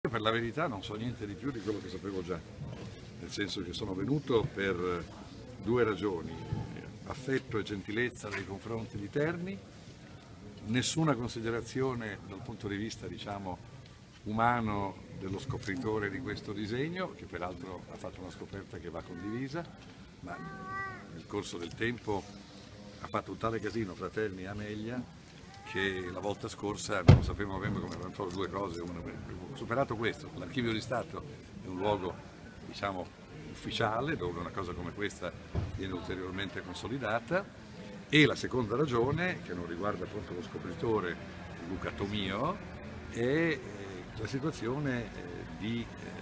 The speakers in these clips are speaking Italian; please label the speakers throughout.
Speaker 1: Per la verità non so niente di più di quello che sapevo già, nel senso che sono venuto per due ragioni: affetto e gentilezza nei confronti di Terni, nessuna considerazione dal punto di vista, diciamo, umano dello scopritore di questo disegno, che peraltro ha fatto una scoperta che va condivisa, ma nel corso del tempo ha fatto un tale casino fra Terni e Amelia che la volta scorsa non sapevamo bene come avevano fatto due cose. Ho superato questo: l'archivio di Stato è un luogo, diciamo, ufficiale dove una cosa come questa viene ulteriormente consolidata, e la seconda ragione, che non riguarda appunto lo scopritore Luca Tomio, è la situazione di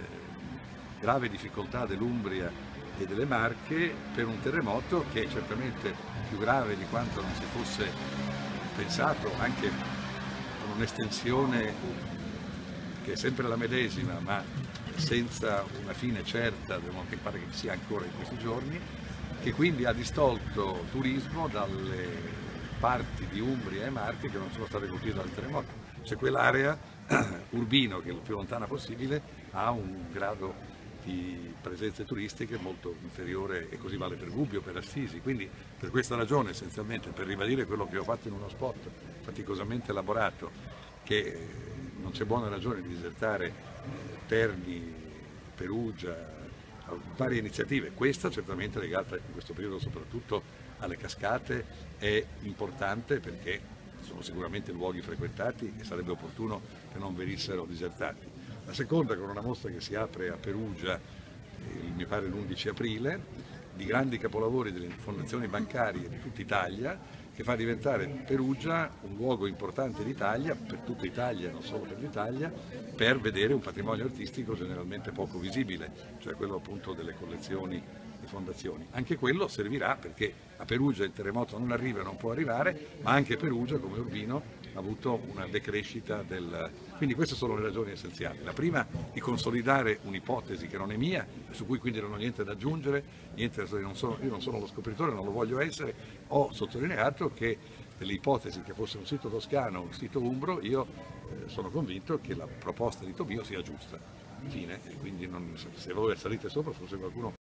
Speaker 1: grave difficoltà dell'Umbria e delle Marche per un terremoto che è certamente più grave di quanto non si fosse pensato, anche con un'estensione che è sempre la medesima, ma senza una fine certa, che pare che sia ancora in questi giorni, che quindi ha distolto turismo dalle parti di Umbria e Marche che non sono state colpite dal terremoto. Cioè quell'area, Urbino, che è la più lontana possibile, ha un grado di presenze turistiche molto inferiore, e così vale per Gubbio, per Assisi. Quindi per questa ragione, essenzialmente, per ribadire quello che ho fatto in uno spot faticosamente elaborato, che non c'è buona ragione di disertare Terni, Perugia, varie iniziative, questa certamente legata in questo periodo soprattutto alle cascate è importante, perché sono sicuramente luoghi frequentati e sarebbe opportuno che non venissero disertati. La seconda, con una mostra che si apre a Perugia, mi pare l'11 aprile, di grandi capolavori delle fondazioni bancarie di tutta Italia, che fa diventare Perugia un luogo importante d'Italia, per tutta Italia, non solo per l'Italia, per vedere un patrimonio artistico generalmente poco visibile, cioè quello appunto delle collezioni e fondazioni. Anche quello servirà, perché a Perugia il terremoto non arriva e non può arrivare, ma anche Perugia, come Urbino, ha avuto una decrescita del... Quindi queste sono le ragioni essenziali. La prima, di consolidare un'ipotesi che non è mia, su cui quindi non ho niente da aggiungere, io non sono lo scopritore, non lo voglio essere. Ho sottolineato che l'ipotesi che fosse un sito toscano o un sito umbro, io sono convinto che la proposta di Tomio sia giusta. Fine. E quindi se voi salite sopra, forse qualcuno